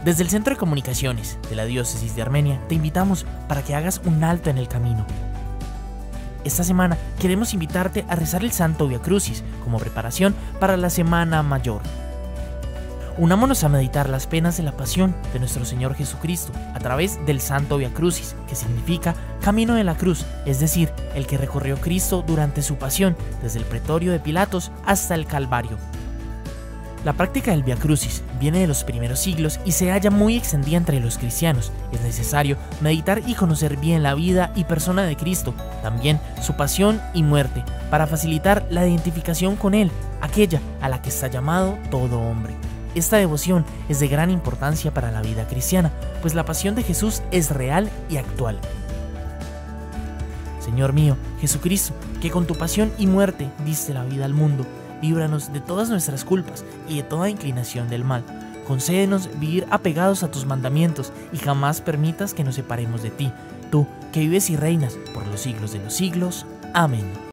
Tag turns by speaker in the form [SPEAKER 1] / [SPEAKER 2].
[SPEAKER 1] Desde el Centro de Comunicaciones de la Diócesis de Armenia te invitamos para que hagas un alto en el camino. Esta semana queremos invitarte a rezar el Santo Via Crucis como preparación para la Semana Mayor. Unámonos a meditar las penas de la pasión de nuestro Señor Jesucristo a través del Santo Via Crucis, que significa Camino de la Cruz, es decir, el que recorrió Cristo durante su pasión, desde el pretorio de Pilatos hasta el Calvario. La práctica del Via Crucis viene de los primeros siglos y se halla muy extendida entre los cristianos. Es necesario meditar y conocer bien la vida y persona de Cristo, también su pasión y muerte, para facilitar la identificación con Él, aquella a la que está llamado todo hombre. Esta devoción es de gran importancia para la vida cristiana, pues la pasión de Jesús es real y actual. Señor mío, Jesucristo, que con tu pasión y muerte diste la vida al mundo, líbranos de todas nuestras culpas y de toda inclinación del mal. Concédenos vivir apegados a tus mandamientos y jamás permitas que nos separemos de ti, tú que vives y reinas por los siglos de los siglos. Amén.